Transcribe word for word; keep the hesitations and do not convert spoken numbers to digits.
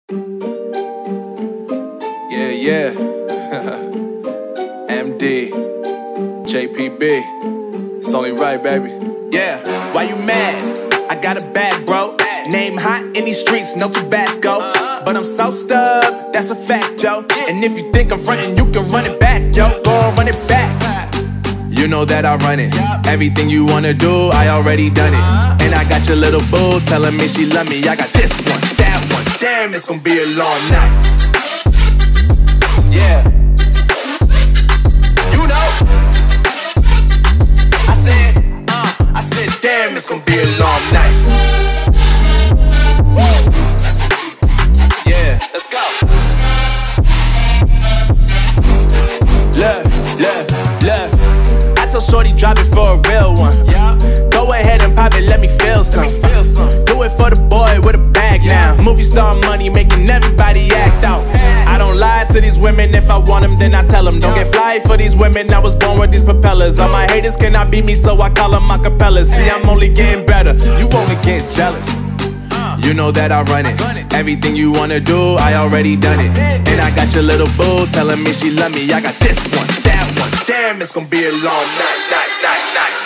Yeah, yeah. M D, J P B. It's only right, baby. Yeah, why you mad? I got a bag, bro. Name hot in these streets, no Tabasco. But I'm so stubbed, that's a fact, yo. And if you think I'm frontin', you can run it back, yo. Go on, run it back. You know that I run it. Everything you wanna do, I already done it. And I got your little boo telling me she love me. I got this one, that one. Damn, it's gonna be a long night. Yeah. You know. I said, uh, I said, damn, it's gonna be a long night. Yeah, let's go. Look, look, look. I told Shorty drop it for a real one. Yeah. Go ahead and pop it, let me feel some. Let me feel some. Do it for the boy with a bag now. Movie star money making everybody act out. I don't lie to these women, if I want them then I tell them. Don't get fly for these women, I was born with these propellers. All my haters cannot beat me, so I call them acapellas. See, I'm only getting better, you only get jealous. You know that I run it. Everything you wanna do, I already done it. And I got your little boo telling me she love me. I got this one, that one. Damn, it's gonna be a long night, night, night, night.